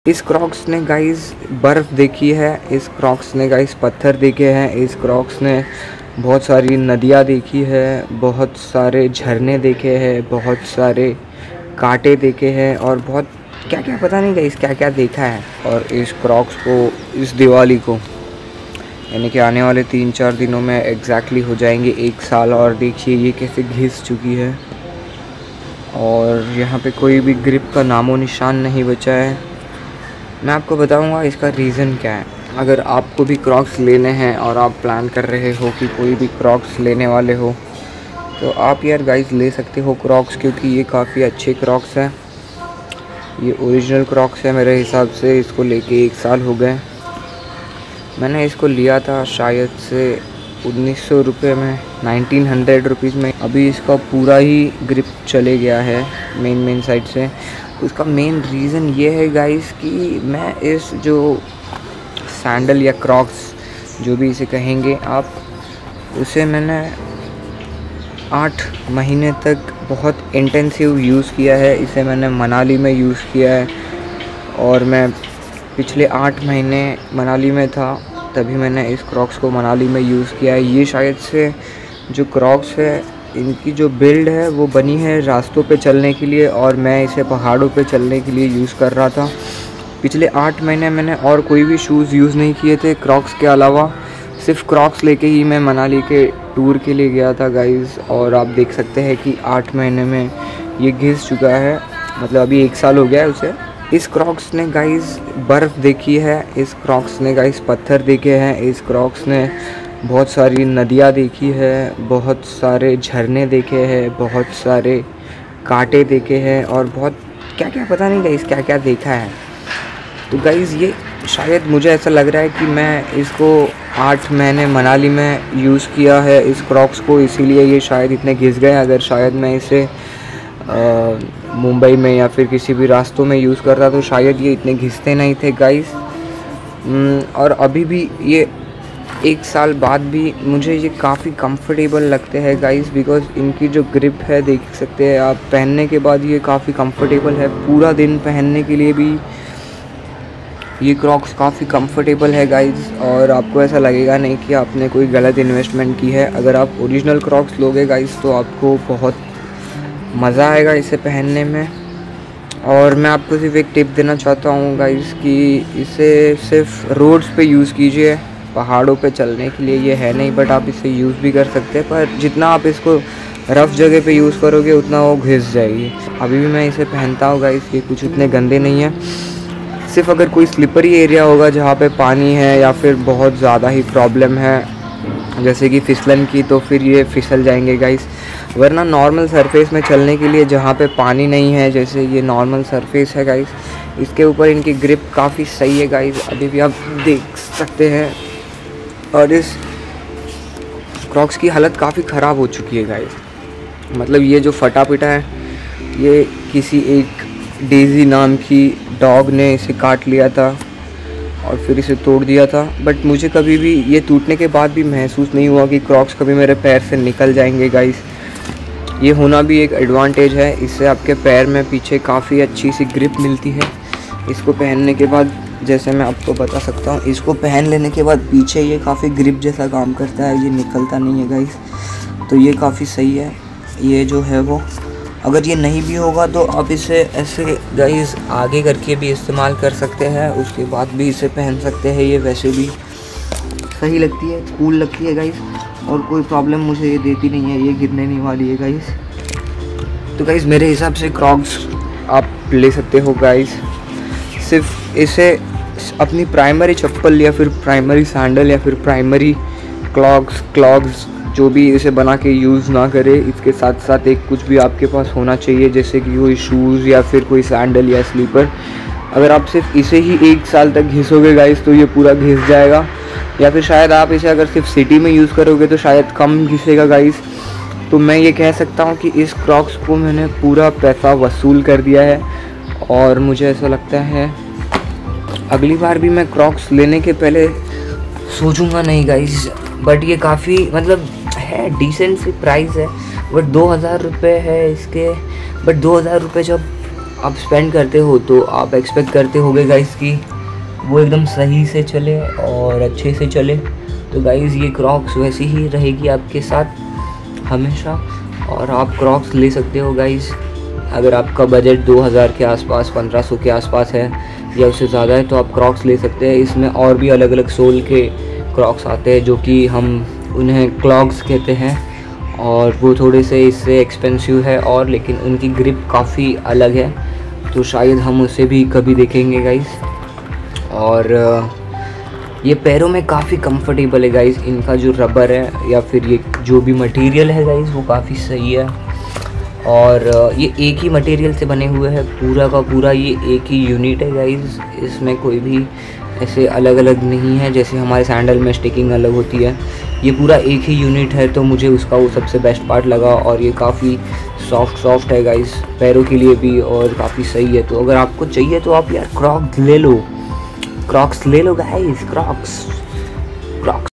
इस क्रॉक्स ने गाइस बर्फ़ देखी है, इस क्रॉक्स ने गाइस पत्थर देखे हैं, इस क्रॉक्स ने बहुत सारी नदियाँ देखी है, बहुत सारे झरने देखे हैं, बहुत सारे कांटे देखे हैं और बहुत क्या क्या पता नहीं गाइस क्या क्या देखा है। और इस क्रॉक्स को इस दिवाली को यानी कि आने वाले 3-4 दिनों में एग्जैक्टली हो जाएंगे 1 साल। और देखिए ये कैसे घिस चुकी है और यहाँ पे कोई भी ग्रिप का नामो निशान नहीं बचा है। मैं आपको बताऊंगा इसका रीज़न क्या है। अगर आपको भी क्रॉक्स लेने हैं और आप प्लान कर रहे हो कि कोई भी क्रॉक्स लेने वाले हो तो आप यार गाइस ले सकते हो क्रॉक्स, क्योंकि ये काफ़ी अच्छे क्रॉक्स हैं। ये ओरिजिनल क्रॉक्स है मेरे हिसाब से, इसको लेके 1 साल हो गए। मैंने इसको लिया था शायद से 1900 रुपये में, 1900 रुपीज़ में। अभी इसका पूरा ही ग्रिप चले गया है मेन साइड से। उसका मेन रीज़न ये है गाइस कि मैं इस जो सैंडल या क्रॉक्स जो भी इसे कहेंगे आप, उसे मैंने 8 महीने तक बहुत इंटेंसिव यूज़ किया है। इसे मैंने मनाली में यूज़ किया है और मैं पिछले 8 महीने मनाली में था, तभी मैंने इस क्रॉक्स को मनाली में यूज़ किया है। ये शायद से जो क्रॉक्स है इनकी जो बिल्ड है वो बनी है रास्तों पे चलने के लिए और मैं इसे पहाड़ों पे चलने के लिए यूज़ कर रहा था। पिछले 8 महीने मैंने और कोई भी शूज़ यूज़ नहीं किए थे क्रॉक्स के अलावा। सिर्फ क्रॉक्स लेके ही मैं मनाली के टूर के लिए गया था गाइस। और आप देख सकते हैं कि 8 महीने में ये घिस चुका है, मतलब अभी 1 साल हो गया है उसे। इस क्रॉक्स ने गाइस बर्फ़ देखी है, इस क्रॉक्स ने गाइस पत्थर देखे हैं, इस क्रॉक्स ने बहुत सारी नदियाँ देखी है, बहुत सारे झरने देखे हैं, बहुत सारे कांटे देखे हैं और बहुत क्या क्या पता नहीं गाइस क्या क्या देखा है। तो गाइस ये शायद मुझे ऐसा लग रहा है कि मैं इसको 8 महीने मनाली में यूज़ किया है इस क्रॉक्स को, इसीलिए ये शायद इतने घिस गए। अगर शायद मैं इसे मुंबई में या फिर किसी भी रास्तों में यूज़ करता तो शायद ये इतने घिसते नहीं थे गाइस। और अभी भी ये 1 साल बाद भी मुझे ये काफ़ी कंफर्टेबल लगते हैं गाइस, बिकॉज़ इनकी जो ग्रिप है देख सकते हैं आप, पहनने के बाद ये काफ़ी कंफर्टेबल है। पूरा दिन पहनने के लिए भी ये क्रॉक्स काफ़ी कंफर्टेबल है गाइस और आपको ऐसा लगेगा नहीं कि आपने कोई गलत इन्वेस्टमेंट की है। अगर आप ओरिजिनल क्रॉक्स लोगे गाइस तो आपको बहुत मज़ा आएगा इसे पहनने में। और मैं आपको सिर्फ एक टिप देना चाहता हूँ गाइस कि इसे सिर्फ रोड्स पे यूज़ कीजिए, पहाड़ों पे चलने के लिए ये है नहीं, बट आप इसे यूज़ भी कर सकते हैं। पर जितना आप इसको रफ़ जगह पे यूज़ करोगे उतना वो घिस जाएगी। अभी भी मैं इसे पहनता हूँ गाइस, ये कुछ इतने गंदे नहीं है। सिर्फ अगर कोई स्लिपरी एरिया होगा जहाँ पे पानी है या फिर बहुत ज़्यादा ही प्रॉब्लम है जैसे कि फिसलन की, तो फिर ये फिसल जाएंगे गाइस। वरना नॉर्मल सरफेस में चलने के लिए जहाँ पे पानी नहीं है, जैसे ये नॉर्मल सरफेस है गाइस, इसके ऊपर इनकी ग्रिप काफ़ी सही है गाइस, अभी भी आप देख सकते हैं। और इस क्रॉक्स की हालत काफ़ी ख़राब हो चुकी है गाइस, मतलब ये जो फटा पिटा है ये किसी एक डेज़ी नाम की डॉग ने इसे काट लिया था और फिर इसे तोड़ दिया था। बट मुझे कभी भी ये टूटने के बाद भी महसूस नहीं हुआ कि क्रॉक्स कभी मेरे पैर से निकल जाएंगे गाइस। ये होना भी एक एडवांटेज है, इससे आपके पैर में पीछे काफ़ी अच्छी सी ग्रिप मिलती है। इसको पहनने के बाद जैसे मैं आपको बता सकता हूँ, इसको पहन लेने के बाद पीछे ये काफ़ी ग्रिप जैसा काम करता है, ये निकलता नहीं है गाइस, तो ये काफ़ी सही है। ये जो है वो अगर ये नहीं भी होगा तो आप इसे ऐसे गाइस आगे करके भी इस्तेमाल कर सकते हैं, उसके बाद भी इसे पहन सकते हैं। ये वैसे भी सही लगती है, कूल लगती है गाइस और कोई प्रॉब्लम मुझे ये देती नहीं है, ये गिरने नहीं वाली है गाइस। तो गाइस मेरे हिसाब से क्रॉक्स आप ले सकते हो गाइस। सिर्फ इसे अपनी प्राइमरी चप्पल या फिर प्राइमरी सैंडल या फिर प्राइमरी क्लॉग्स जो भी इसे बना के यूज़ ना करे, इसके साथ साथ एक कुछ भी आपके पास होना चाहिए, जैसे कि कोई शूज़ या फिर कोई सैंडल या स्लीपर। अगर आप सिर्फ इसे ही 1 साल तक घिसोगे गाइस तो ये पूरा घिस जाएगा, या फिर शायद आप इसे अगर सिर्फ सिटी में यूज़ करोगे तो शायद कम घिसेगा गाइस। तो मैं ये कह सकता हूँ कि इस क्रॉक्स को मैंने पूरा पैसा वसूल कर दिया है और मुझे ऐसा लगता है अगली बार भी मैं क्रॉक्स लेने के पहले सोचूंगा नहीं गाइस। बट ये काफ़ी मतलब है, डिसेंट सी प्राइस है, बट 2000 रुपये है इसके। बट 2000 रुपये जब आप स्पेंड करते हो तो आप एक्सपेक्ट करते होगे गाइस कि वो एकदम सही से चले और अच्छे से चले। तो गाइस ये क्रॉक्स वैसी ही रहेगी आपके साथ हमेशा, और आप क्रॉक्स ले सकते हो गाइस। अगर आपका बजट 2000 के आसपास 1500 के आसपास है या उससे ज़्यादा है तो आप क्रॉक्स ले सकते हैं। इसमें और भी अलग अलग सोल के क्रॉक्स आते हैं जो कि हम उन्हें क्लॉग्स कहते हैं, और वो थोड़े से इससे एक्सपेंसिव है और लेकिन उनकी ग्रिप काफ़ी अलग है, तो शायद हम उसे भी कभी देखेंगे गाइस। और ये पैरों में काफ़ी कंफर्टेबल है गाइस। इनका जो रबर है या फिर ये जो भी मटेरियल है गाइस वो काफ़ी सही है, और ये एक ही मटेरियल से बने हुए हैं पूरा का पूरा। ये एक ही यूनिट है गाइस, इसमें कोई भी ऐसे अलग अलग नहीं है जैसे हमारे सैंडल में स्टिकिंग अलग होती है। ये पूरा एक ही यूनिट है, तो मुझे उसका वो सबसे बेस्ट पार्ट लगा। और ये काफ़ी सॉफ्ट है गाइस पैरों के लिए भी, और काफ़ी सही है। तो अगर आपको चाहिए तो आप यार क्रॉक्स ले लो गाइस, क्रॉक्स।